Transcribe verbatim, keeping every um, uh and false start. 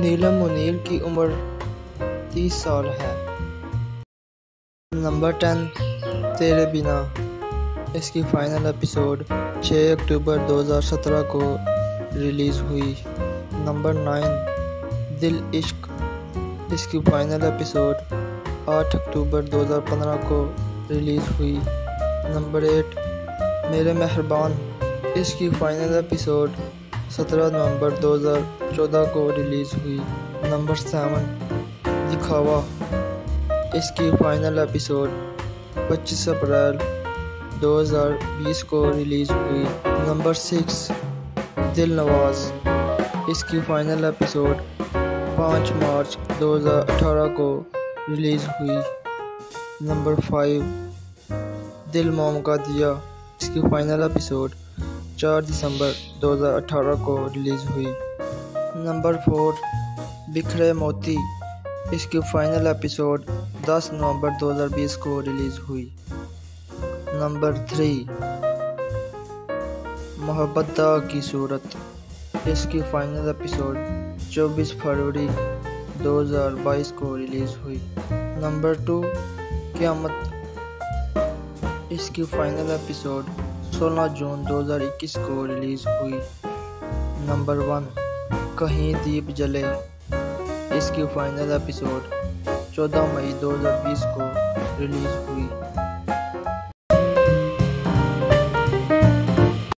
नीलम मुनीर की उम्र तीस साल है। नंबर टेन, तेरे बिना। इसकी फाइनल एपिसोड छह अक्टूबर दो हज़ार सत्रह को रिलीज़ हुई। नंबर नाइन, दिल इश्क। इसकी फाइनल एपिसोड आठ अक्टूबर दो हज़ार पंद्रह को रिलीज़ हुई। नंबर एट, मेरे मेहरबान। इसकी फाइनल एपिसोड सत्रह नवंबर दो हज़ार चौदह को रिलीज़ हुई। नंबर सेवन, दिखावा। इसकी फाइनल एपिसोड पच्चीस अप्रैल दो हज़ार बीस को रिलीज़ हुई। नंबर सिक्स, दिल नवाज। इसकी फाइनल एपिसोड पाँच मार्च दो हज़ार अठारह को रिलीज़ हुई। नंबर फाइव, दिल मोम का दिया। इसकी फाइनल एपिसोड चार दिसंबर दो हज़ार अठारह को रिलीज़ हुई। नंबर फोर, बिखरे मोती। इसकी फाइनल एपिसोड दस नवंबर दो हज़ार बीस को रिलीज़ हुई। नंबर थ्री, मोहब्बत दा की सूरत। इसकी फाइनल एपिसोड चौबीस फरवरी दो हज़ार बाईस को रिलीज़ हुई। नंबर टू, क़यामत। इसकी फाइनल एपिसोड सोलह जून दो हज़ार इक्कीस को रिलीज़ हुई। नंबर वन, कहीं दीप जले। इसकी फाइनल एपिसोड चौदह मई दो हज़ार बीस को रिलीज़ हुई।